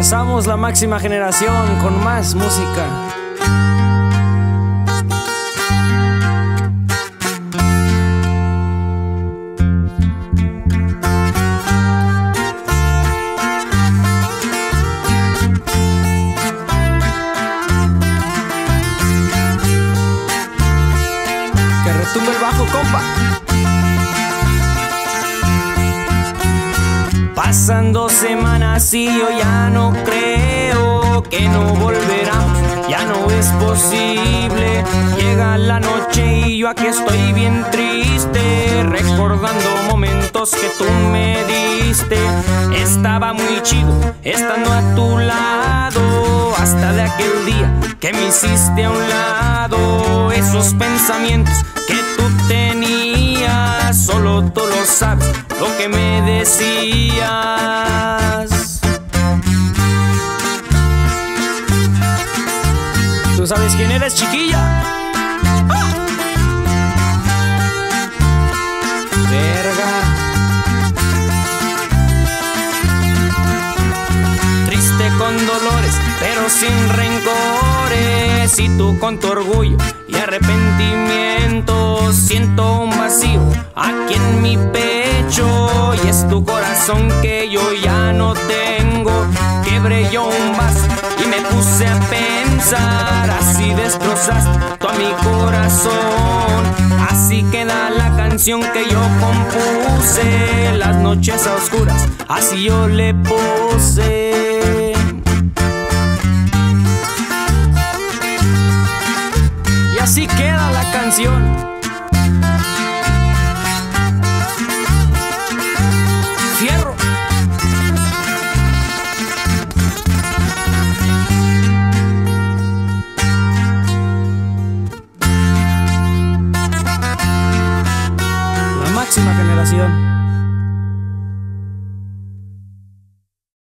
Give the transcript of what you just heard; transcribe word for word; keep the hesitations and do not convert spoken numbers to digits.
Regresamos la máxima generación con más música. Que retumbe el bajo, compa. Pasan dos semanas y yo ya no creo que no volverán, ya no es posible. Llega la noche y yo aquí estoy bien triste, recordando momentos que tú me diste. Estaba muy chido estando a tu lado, hasta de aquel día que me hiciste a un lado. Esos pensamientos que tú tenías, solo tú lo sabes lo que me decías. ¿Tú sabes quién eres, chiquilla? ¡Ah! Verga. Triste con dolores, pero sin rencores, y tú con tu orgullo y arrepentimiento. Siento un vacío aquí en mi pecho, y es tu corazón que yo ya no tengo. Quebré yo un vaso y me puse a pensar, así destrozaste tú a mi corazón. Así queda la canción que yo compuse, las noches a oscuras, así yo le puse. Y así queda la canción. Fierro. La máxima generación.